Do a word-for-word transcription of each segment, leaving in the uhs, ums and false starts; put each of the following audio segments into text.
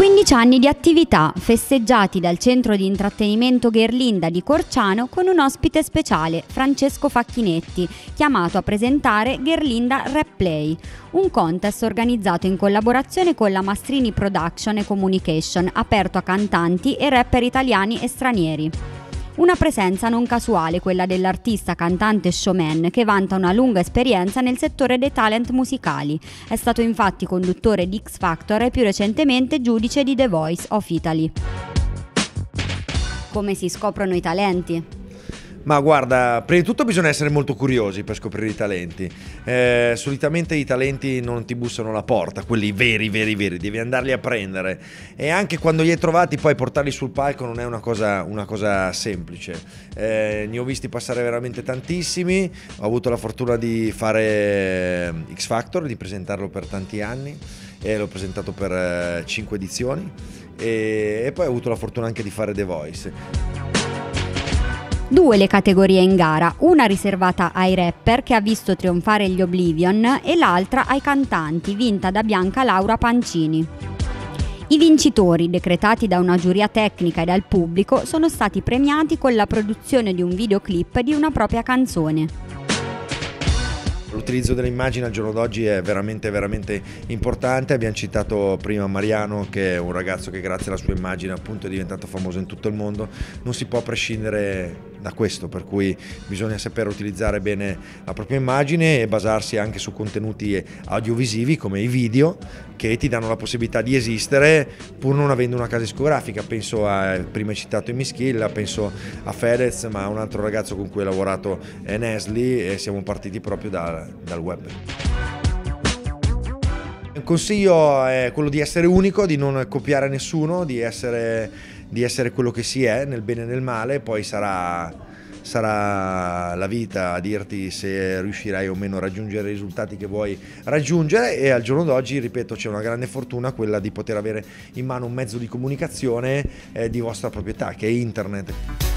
quindici anni di attività, festeggiati dal centro di intrattenimento Gherlinda di Corciano con un ospite speciale, Francesco Facchinetti, chiamato a presentare Gherlinda Rap Play, un contest organizzato in collaborazione con la Mastrini Production e Communication, aperto a cantanti e rapper italiani e stranieri. Una presenza non casuale quella dell'artista, cantante e showman che vanta una lunga esperienza nel settore dei talent musicali. È stato infatti conduttore di X Factor e più recentemente giudice di The Voice of Italy. Come si scoprono i talenti? Ma guarda, prima di tutto bisogna essere molto curiosi per scoprire i talenti. Eh, solitamente i talenti non ti bussano alla porta, quelli veri, veri, veri, devi andarli a prendere. E anche quando li hai trovati, poi portarli sul palco non è una cosa, una cosa semplice. Eh, ne ho visti passare veramente tantissimi, ho avuto la fortuna di fare X Factor, di presentarlo per tanti anni, e l'ho presentato per cinque edizioni, e, e poi ho avuto la fortuna anche di fare The Voice. Due le categorie in gara, una riservata ai rapper che ha visto trionfare gli Oblivion e l'altra ai cantanti, vinta da Bianca Laura Pancini. I vincitori, decretati da una giuria tecnica e dal pubblico, sono stati premiati con la produzione di un videoclip di una propria canzone. L'utilizzo delle immagini al giorno d'oggi è veramente veramente importante. Abbiamo citato prima Mariano, che è un ragazzo che grazie alla sua immagine appunto è diventato famoso in tutto il mondo. Non si può prescindere da questo, per cui bisogna saper utilizzare bene la propria immagine e basarsi anche su contenuti audiovisivi come i video, che ti danno la possibilità di esistere pur non avendo una casa discografica. Penso a, prima citato Mischilla, penso a Fedez, ma a un altro ragazzo con cui ho lavorato è Nesli, e siamo partiti proprio da, dal web. Il consiglio è quello di essere unico, di non copiare nessuno, di essere, di essere quello che si è, nel bene e nel male. Poi sarà sarà la vita a dirti se riuscirai o meno a raggiungere i risultati che vuoi raggiungere, e al giorno d'oggi, ripeto, c'è una grande fortuna, quella di poter avere in mano un mezzo di comunicazione eh, di vostra proprietà, che è internet.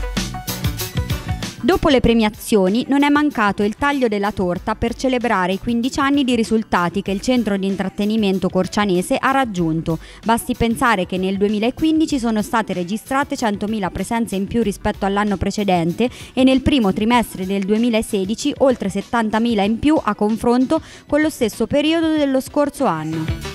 Dopo le premiazioni non è mancato il taglio della torta per celebrare i quindici anni di risultati che il centro di intrattenimento corcianese ha raggiunto. Basti pensare che nel duemilaquindici sono state registrate centomila presenze in più rispetto all'anno precedente e nel primo trimestre del duemilasedici oltre settantamila in più a confronto con lo stesso periodo dello scorso anno.